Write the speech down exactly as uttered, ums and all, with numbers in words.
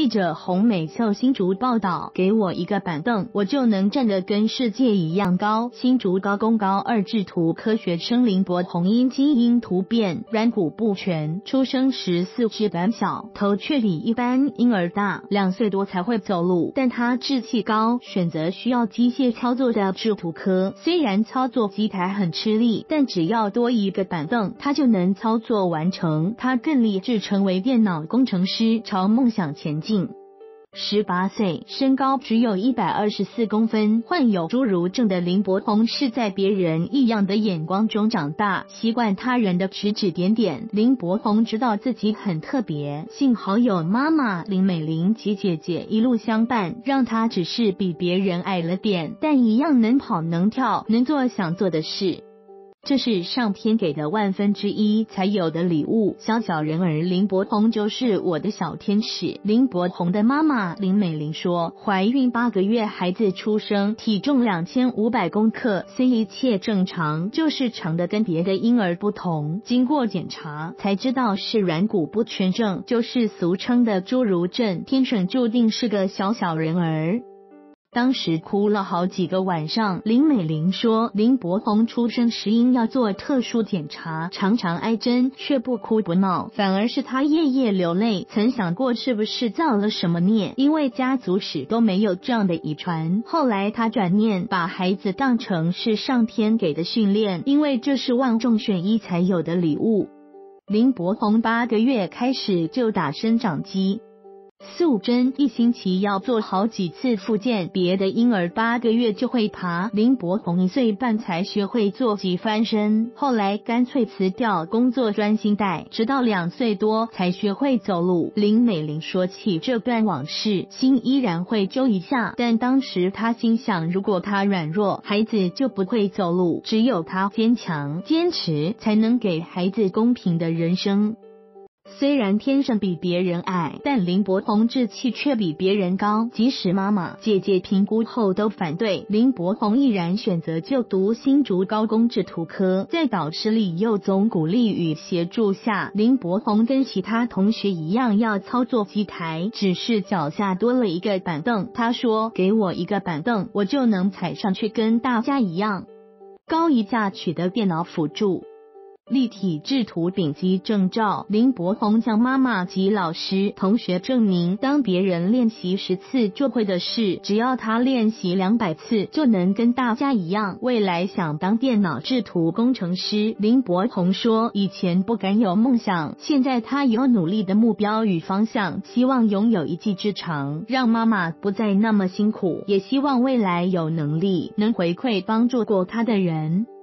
记者洪美秀新竹报道，给我一个板凳，我就能站得跟世界一样高。新竹高工高二制图科学生林柏宏因基因突变，软骨不全，出生时四肢短小，头却比一般婴儿大，两岁多才会走路，但他志气高，选择需要机械操作的制图科。虽然操作机台很吃力，但只要多一个板凳，他就能操作完成。他更立志成为电脑工程师，朝梦想前进。十八岁，身高只有一百二十四公分，患有侏儒症的林柏宏是在别人异样的眼光中长大，习惯他人的指指点点。林柏宏知道自己很特别，幸好有妈妈林美玲及姐姐一路相伴，让他只是比别人矮了点，但一样能跑能跳，能做想做的事。这是上天给的万分之一才有的礼物。小小人儿林柏宏就是我的小天使。林柏宏的妈妈林美玲说，怀孕八个月，孩子出生，体重两千五百公克，虽一切正常，就是长得跟别的婴儿不同。经过检查才知道是软骨不全症，就是俗称的侏儒症，天生注定是个小小人儿。当时哭了好几个晚上。林美玲说，林柏宏出生时因要做特殊检查，常常挨针，却不哭不闹，反而是他夜夜流泪。曾想过是不是造了什么孽，因为家族史都没有这样的遗传。后来他转念把孩子当成是上天给的训练，因为这是万中选一才有的礼物。林柏宏八个月开始就打生长肌，素针一星期要做好几次复健，别的婴儿八个月就会爬，林柏宏一岁半才学会做几翻身，后来干脆辞掉工作专心带，直到两岁多才学会走路。林美玲说起这段往事，心依然会揪一下，但当时她心想，如果他软弱，孩子就不会走路，只有他坚强坚持，才能给孩子公平的人生。虽然天生比别人矮，但林柏宏志气却比别人高，即使妈妈姐姐评估后都反对，林柏宏毅然选择就读新竹高工制图科。在导师李佑宗鼓励与协助下，林柏宏跟其他同学一样要操作机台，只是脚下多了一个板凳。他说，给我一个板凳，我就能踩上去跟大家一样高一架，取得电脑辅助立体制图丙级证照。林柏宏向妈妈及老师同学证明，当别人练习十次就会的事，只要他练习两百次就能跟大家一样。未来想当电脑制图工程师。林柏宏说，以前不敢有梦想，现在他有努力的目标与方向，希望拥有一技之长，让妈妈不再那么辛苦，也希望未来有能力能回馈帮助过他的人。